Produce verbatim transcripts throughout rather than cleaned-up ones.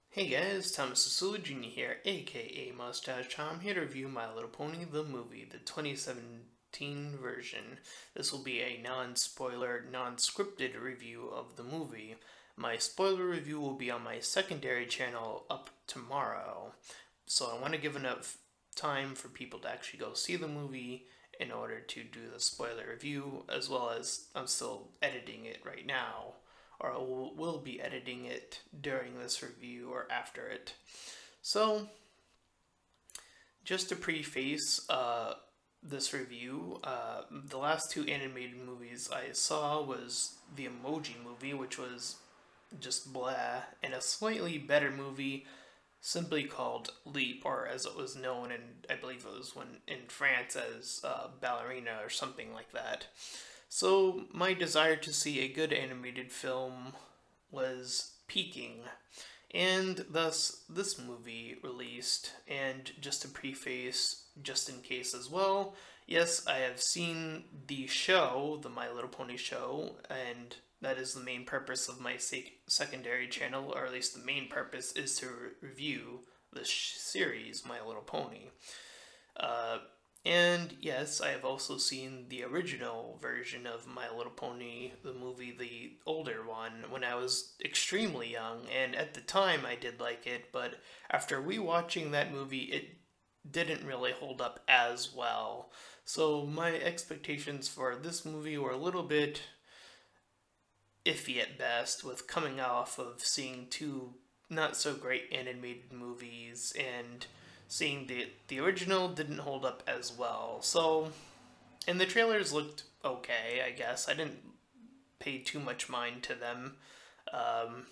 Hey guys, Thomas Sasula Junior here, aka Mustached. I'm here to review My Little Pony the movie, the twenty seventeen version. This will be a non-spoiler, non-scripted review of the movie. My spoiler review will be on my secondary channel up tomorrow. So I want to give enough time for people to actually go see the movie in order to do the spoiler review, as well as I'm still editing it right now, or I will, will be editing it during this review or after it. So, just to preface uh, this review, uh, the last two animated movies I saw was the Emoji Movie, which was just blah, and a slightly better movie simply called Leap, or as it was known, and I believe it was when in France as uh, Ballerina or something like that. So my desire to see a good animated film was peaking, and thus this movie released. And just to preface, just in case as well, yes, I have seen the show, the My Little Pony show, and that is the main purpose of my sec- secondary channel, or at least the main purpose is to re- review the sh- series My Little Pony. Uh, and yes, I have also seen the original version of My Little Pony, the movie, the older one, when I was extremely young, and at the time I did like it, but after rewatching that movie, it didn't really hold up as well. So my expectations for this movie were a little bit iffy at best, with coming off of seeing two not so great animated movies, and seeing the the original didn't hold up as well. So, and the trailers looked okay, I guess. I didn't pay too much mind to them. Um,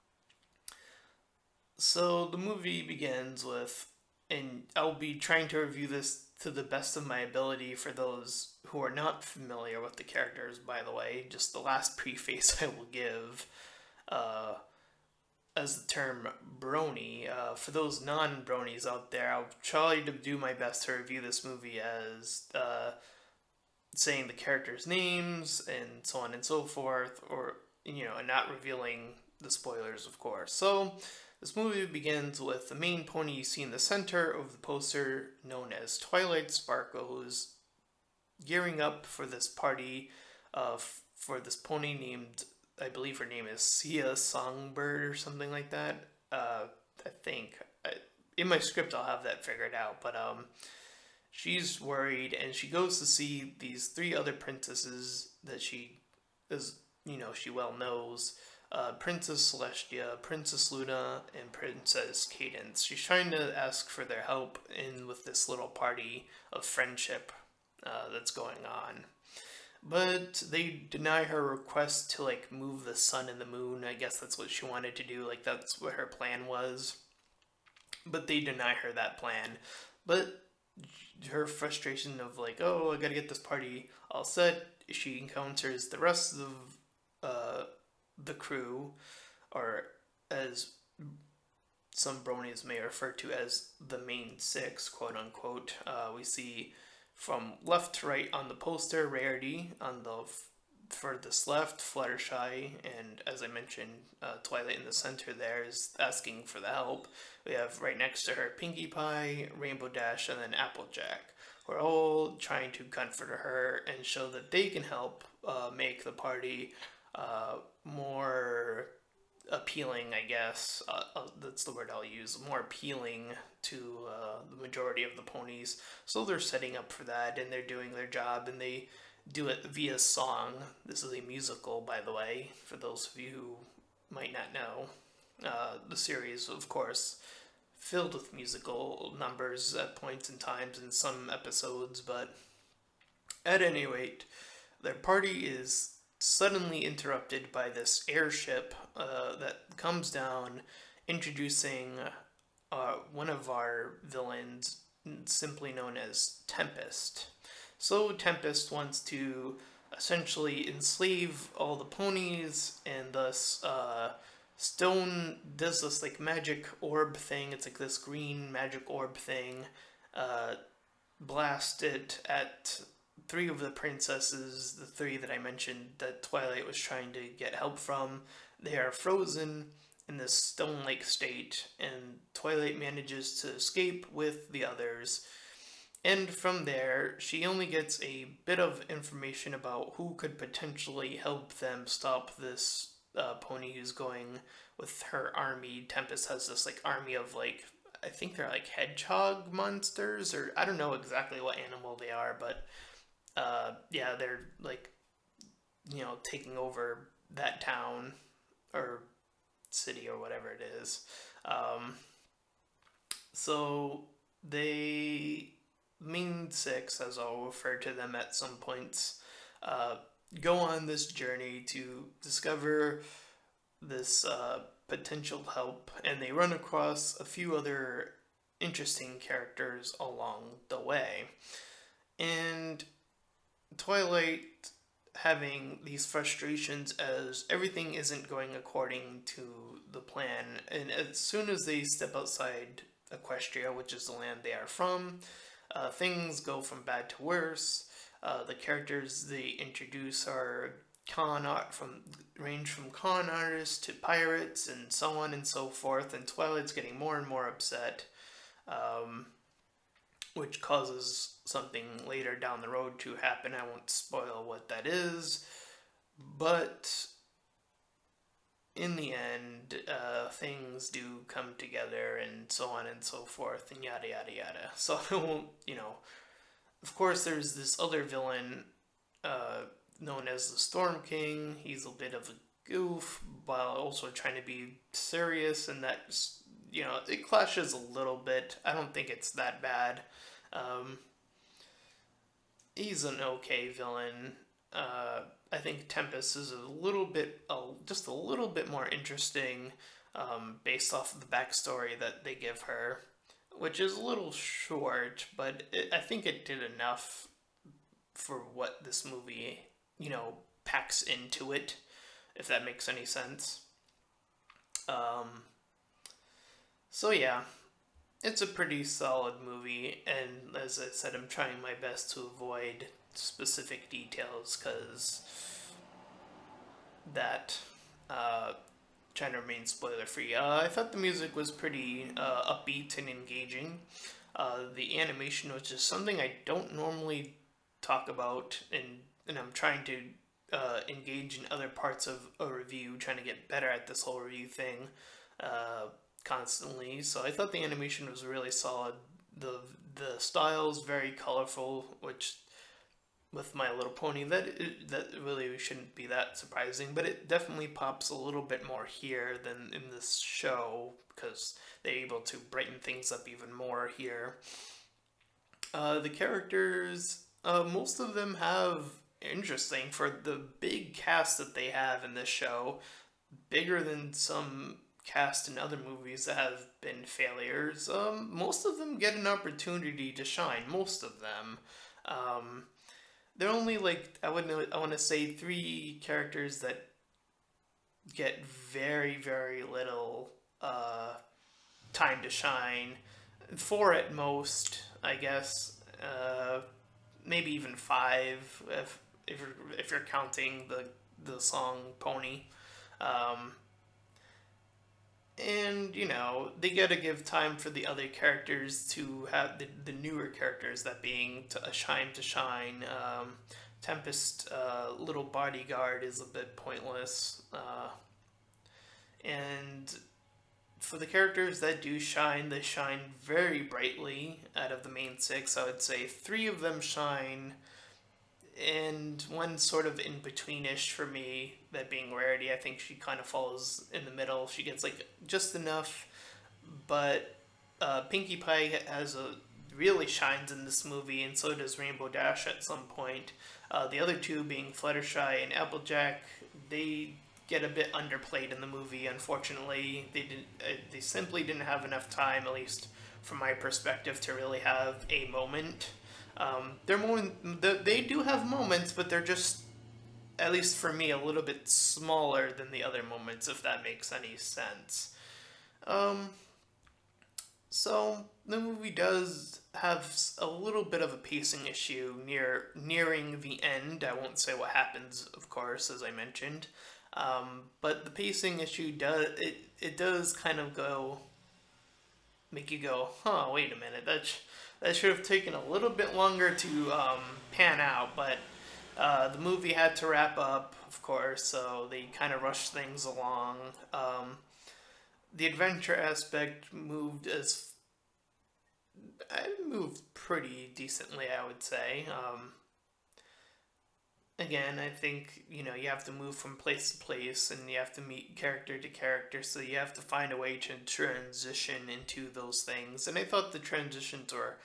so the movie begins with, and I'll be trying to review this to the best of my ability for those who are not familiar with the characters, by the way. Just the last preface I will give. Uh, as the term brony. Uh, for those non-bronies out there, I'll try to do my best to review this movie as uh, saying the characters' names and so on and so forth, or, you know, and not revealing the spoilers, of course. So, this movie begins with the main pony you see in the center of the poster, known as Twilight Sparkle, who's gearing up for this party uh, for this pony named, I believe her name is Sia Songbird or something like that. Uh, I think. I, in my script I'll have that figured out, but um, she's worried, and she goes to see these three other princesses that she is, you know, she well knows. Uh, Princess Celestia, Princess Luna, and Princess Cadence. She's trying to ask for their help in with this little party of friendship uh, that's going on. But they deny her request to, like, move the sun and the moon. I guess that's what she wanted to do. Like, that's what her plan was. But they deny her that plan. But her frustration of, like, oh, I gotta get this party all set, she encounters the rest of uh, the crew, or as some bronies may refer to as the main six, quote unquote. Uh, we see from left to right on the poster, Rarity on the f- furthest left, Fluttershy, and as I mentioned, uh, Twilight in the center there is asking for the help. We have right next to her Pinkie Pie, Rainbow Dash, and then Applejack. We're all trying to comfort her and show that they can help uh, make the party uh, more appealing, I guess. Uh, uh, that's the word I'll use. More appealing to uh, the majority of the ponies. So they're setting up for that, and they're doing their job, and they do it via song. This is a musical, by the way, for those of you who might not know. Uh, the series, of course, filled with musical numbers at points and times in some episodes, but at any rate, their party is suddenly interrupted by this airship uh, that comes down, introducing uh, one of our villains, simply known as Tempest. So Tempest wants to essentially enslave all the ponies, and thus uh, Stone does this like magic orb thing. It's like this green magic orb thing. Uh, blast it at three of the princesses, the three that I mentioned that Twilight was trying to get help from. They are frozen, in this Stone Lake state, and Twilight manages to escape with the others. And from there, she only gets a bit of information about who could potentially help them stop this uh, pony who's going with her army. Tempest has this like army of like, I think they're like hedgehog monsters, or I don't know exactly what animal they are, but uh, yeah, they're like, you know, taking over that town or city or whatever it is. Um, so they, Main Six, as I'll refer to them at some points, uh, go on this journey to discover this uh, potential help, and they run across a few other interesting characters along the way. And Twilight, having these frustrations as everything isn't going according to the plan, and as soon as they step outside Equestria, which is the land they are from, uh, things go from bad to worse. Uh, the characters they introduce are con art from range from con artists to pirates and so on and so forth, and Twilight's getting more and more upset, um, which causes something later down the road to happen. I won't spoil what that is, but in the end, uh, things do come together and so on and so forth and yada yada yada. So I won't, you know, of course there's this other villain uh, known as the Storm King. He's a bit of a goof while also trying to be serious, and that's, you know, it clashes a little bit. I don't think it's that bad. Um, he's an okay villain. Uh, I think Tempest is a little bit, uh, just a little bit more interesting, um, based off of the backstory that they give her, which is a little short, but it, I think it did enough for what this movie, you know, packs into it, if that makes any sense. Um, so yeah, it's a pretty solid movie, and as I said, I'm trying my best to avoid specific details, because that, uh, trying to remain spoiler free. Uh, I thought the music was pretty uh, upbeat and engaging. Uh, the animation, which is something I don't normally talk about, and, and I'm trying to uh, engage in other parts of a review, trying to get better at this whole review thing uh, constantly. So I thought the animation was really solid. The, the style's very colorful, which with My Little Pony, that that really shouldn't be that surprising, but it definitely pops a little bit more here than in this show, because they're able to brighten things up even more here. Uh, the characters, uh, most of them have interesting, for the big cast that they have in this show, bigger than some cast in other movies that have been failures. Um, most of them get an opportunity to shine, most of them. Um, There are only, like, I would know, I want to say three characters that get very, very little uh, time to shine. Four at most, I guess. Uh, maybe even five, if if you're, if you're counting the the song Pony. Um, And, you know, they gotta give time for the other characters to have, the, the newer characters, that being to, a shine to shine. Um, Tempest, uh, little bodyguard is a bit pointless. Uh, and for the characters that do shine, they shine very brightly. Out of the main six, I would say three of them shine, and one sort of in-betweenish for me, that being Rarity. I think she kind of falls in the middle. She gets, like, just enough, but uh, Pinkie Pie has a really shines in this movie, and so does Rainbow Dash at some point. Uh, the other two, being Fluttershy and Applejack, they get a bit underplayed in the movie, unfortunately. They didn't. Uh, they simply didn't have enough time, at least from my perspective, to really have a moment. Um, they're more, they do have moments, but they're just, at least for me, a little bit smaller than the other moments, if that makes any sense. Um, so the movie does have a little bit of a pacing issue near nearing the end. I won't say what happens, of course, as I mentioned. Um, but the pacing issue does it it does kind of go make you go, huh? Wait a minute, that sh- that should have taken a little bit longer to um, pan out, but. Uh, the movie had to wrap up, of course, so they kind of rushed things along. Um, the adventure aspect moved as I moved pretty decently, I would say. Um, again, I think you know you have to move from place to place, and you have to meet character to character, so you have to find a way to transition into those things. And I thought the transitions were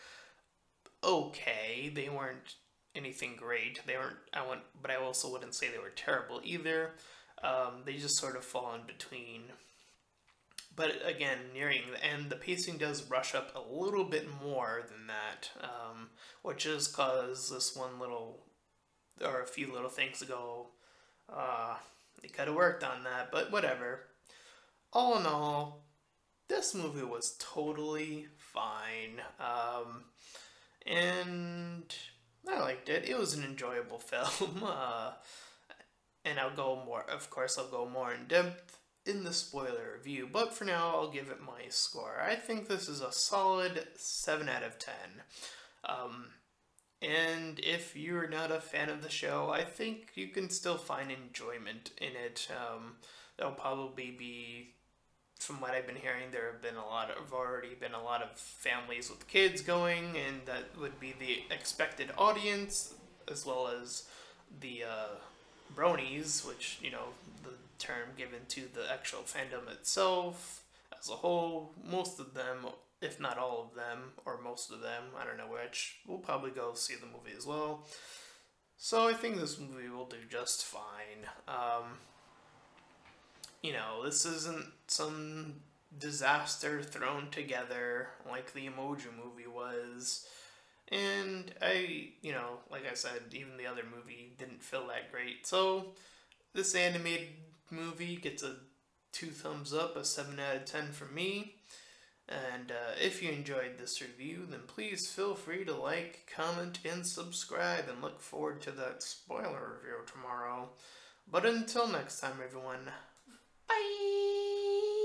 okay. They weren't anything great. They weren't. I want, but I also wouldn't say they were terrible either. Um, they just sort of fall in between. But again, nearing the end, the pacing does rush up a little bit more than that, um, which is cause this one little or a few little things ago. Uh, they could have worked on that, but whatever. All in all, this movie was totally fine. Um, and I liked it. It was an enjoyable film. Uh, and I'll go more, of course, I'll go more in depth in the spoiler review. But for now, I'll give it my score. I think this is a solid seven out of ten. Um, and if you're not a fan of the show, I think you can still find enjoyment in it. Um, there'll probably be, from what I've been hearing, there have been a lot of already been a lot of families with kids going, and that would be the expected audience, as well as the uh, bronies, which you know the term given to the actual fandom itself as a whole. Most of them, if not all of them, or most of them, I don't know which, will probably go see the movie as well. So I think this movie will do just fine. Um, you know, this isn't some disaster thrown together like the Emoji Movie was. And I, you know, like I said, even the other movie didn't feel that great. So this animated movie gets a two thumbs up, a seven out of ten from me. And uh, if you enjoyed this review, then please feel free to like, comment, and subscribe, and look forward to that spoiler review tomorrow. But until next time, everyone, bye!